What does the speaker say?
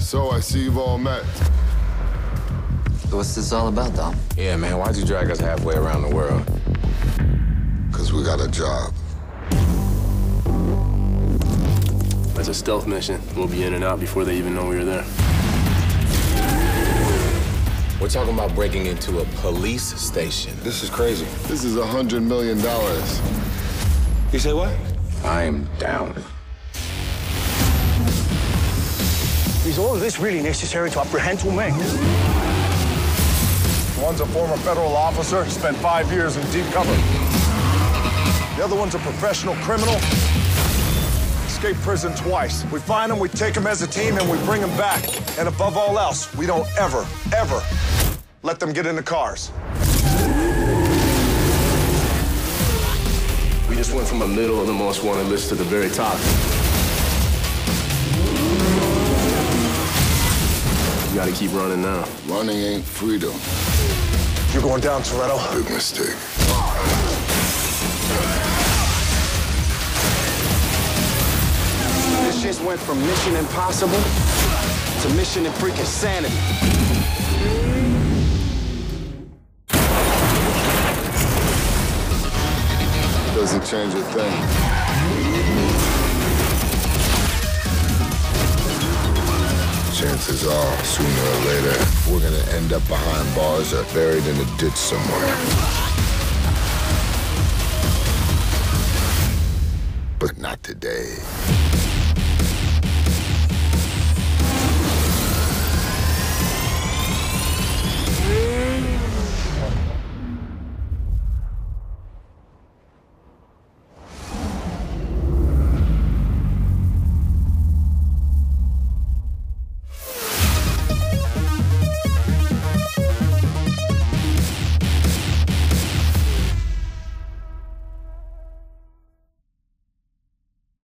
So I see you've all met. What's this all about, Dom? Yeah, man, why'd you drag us halfway around the world? Because we got a job. It's a stealth mission. We'll be in and out before they even know we were there. We're talking about breaking into a police station. This is crazy. This is $100 million. You say what? I'm down. Is all of this really necessary to apprehend two men? One's a former federal officer, spent 5 years in deep cover. The other one's a professional criminal, escaped prison twice. We find him, we take him as a team, and we bring him back. And above all else, we don't ever let them get in the cars. We just went from the middle of the most wanted list to the very top. You gotta keep running now. Running ain't freedom. You're going down, Toretto. Big mistake. This just went from Mission Impossible to Mission and freaking Sanity. Doesn't change a thing. Chances are, sooner or later, we're gonna end up behind bars or buried in a ditch somewhere. But not today.